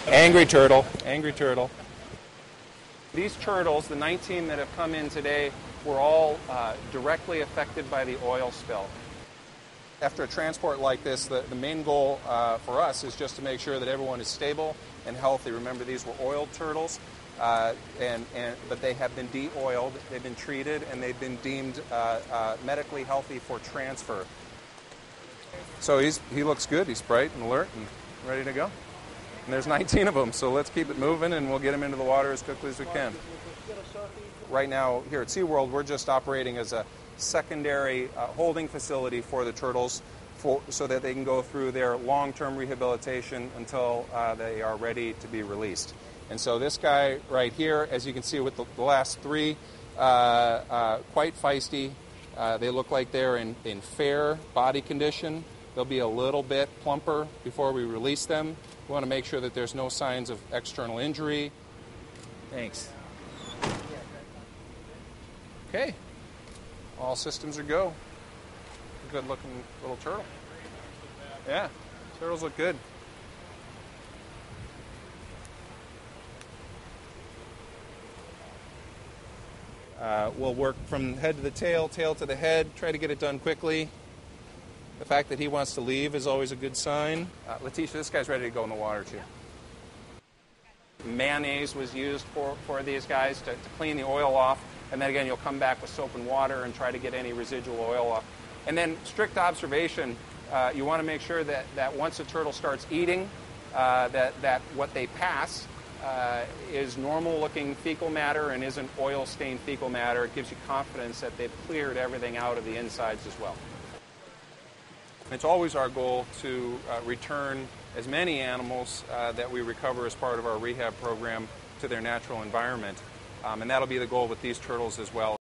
Angry turtle, angry turtle. These turtles, the 19 that have come in today, were all directly affected by the oil spill. After a transport like this, the main goal for us is just to make sure that everyone is stable and healthy. Remember, these were oiled turtles, but they have been de-oiled, they've been treated, and they've been deemed medically healthy for transfer. So he looks good, he's bright and alert and ready to go. And there's 19 of them, so let's keep it moving and we'll get them into the water as quickly as we can. Right now, here at SeaWorld, we're just operating as a secondary holding facility for the turtles so that they can go through their long-term rehabilitation until they are ready to be released. And so this guy right here, as you can see with the last three, quite feisty. They look like they're in fair body condition. They'll be a little bit plumper before we release them. We want to make sure that there's no signs of external injury. Thanks. Okay. All systems are go. Good looking little turtle. Yeah, turtles look good. We'll work from head to the tail to the head, try to get it done quickly. The fact that he wants to leave is always a good sign. Letitia, this guy's ready to go in the water too. Mayonnaise was used for these guys to clean the oil off. And then again, you'll come back with soap and water and try to get any residual oil off. And then strict observation, you want to make sure that once a turtle starts eating, that what they pass is normal-looking fecal matter and isn't oil-stained fecal matter. It gives you confidence that they've cleared everything out of the insides as well. It's always our goal to return as many animals that we recover as part of our rehab program to their natural environment. And that'll be the goal with these turtles as well.